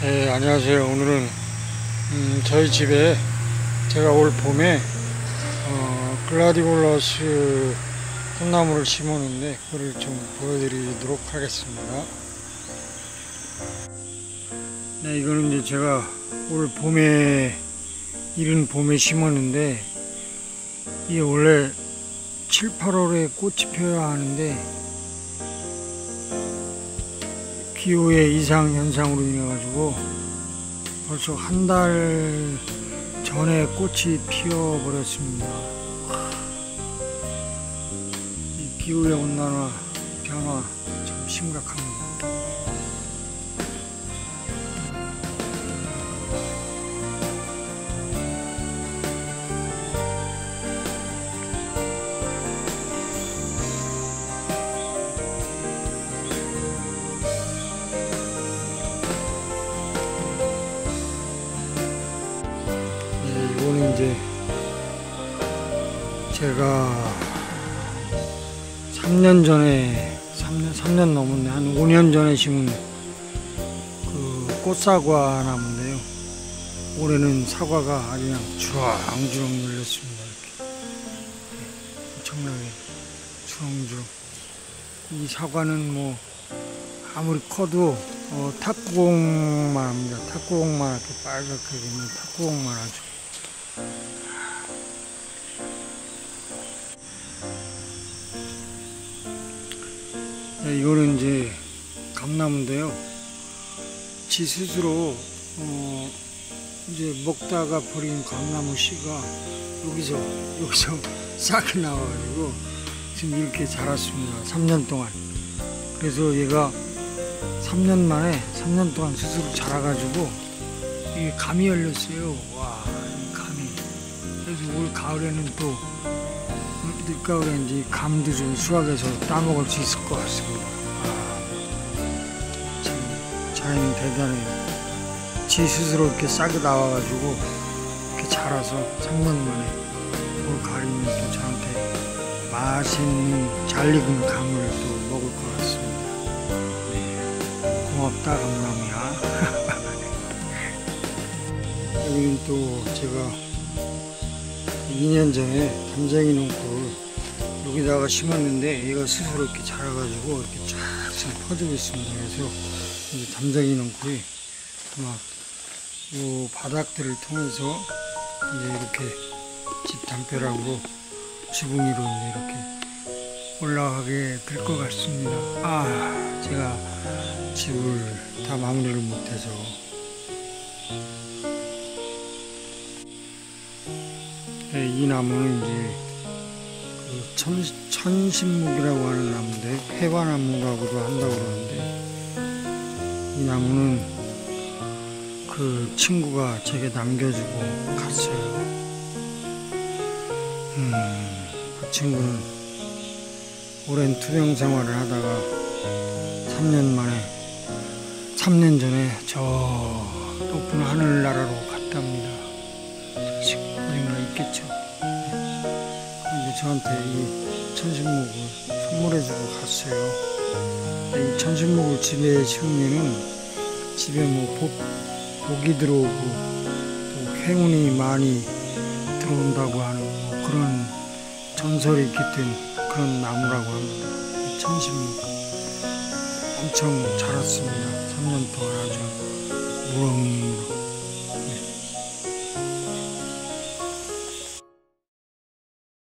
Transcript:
네, 안녕하세요. 오늘은 저희 집에 제가 올 봄에 글라디올러스 꽃나무를 심었는데 그걸 좀 보여드리도록 하겠습니다. 네, 이거는 이제 제가 올 봄에 이른 봄에 심었는데 이게 원래 7, 8월에 꽃이 펴야 하는데 기후의 이상 현상으로 인해 가지고 벌써 한 달 전에 꽃이 피어 버렸습니다. 이 기후의 온난화 변화 참 심각합니다. 이거는 이제 제가 3년 전에 3년 넘었네. 한 5년 전에 심은 그 꽃사과 나무인데요. 올해는 사과가 아주 그냥 주렁주렁 열렸습니다. 이렇게 엄청나게 주렁주렁. 이 사과는 뭐 아무리 커도 탁구공만 합니다. 탁구공만 이렇게 빨갛게 있는 탁구공만 하죠. 네, 이거는 이제 감나무인데요. 지 스스로 이제 먹다가 버린 감나무 씨가 여기서 싹이 나와가지고 지금 이렇게 자랐습니다. 3년 동안. 그래서 얘가 3년 동안 스스로 자라가지고 이게 감이 열렸어요. 와, 이 감이. 그래서 올 가을에는 또 늦가을에 이제 감도 좀 수확해서 따먹을 수 있을 것 같습니다. 참 자연이 대단해요. 지 스스로 이렇게 싹이 나와가지고 이렇게 자라서 3년 만에 올 가을이면 또 저한테 맛있는 잘 익은 감을 또 먹을 것 같습니다. 네, 고맙다 감나무야. 여기는 또 제가 2년 전에 담쟁이 넝쿨 여기다가 심었는데 얘가 스스로 이렇게 자라가지고 이렇게 쫙 퍼지고 있습니다. 그래서 이제 담쟁이 넝쿨이 아마 이 바닥들을 통해서 이제 이렇게 집 담벼락으로 지붕 위로 이제 이렇게 올라가게 될 것 같습니다. 제가 집을 다 마무리를 못해서. 네, 이 나무는 이제 그 천신묵이라고 하는 나무인데 회화나무라고도 한다고 그러는데 이 나무는 그 친구가 제게 남겨주고 갔어요. 그 친구는 오랜 투병 생활을 하다가 3년 전에 저 높은 하늘나라로 갔답니다. 어딘가 있겠죠. 근데 저한테 이 천신묵을 선물해주고 갔어요. 이 천신묵을 집에 심으면은 집에 뭐 복이 들어오고 또 행운이 많이 들어온다고 하는 뭐 그런 전설이 깃든 그런 나무라고 합니다. 이 천신묵 엄청 자랐습니다. 3년 동안 아주 무럭무럭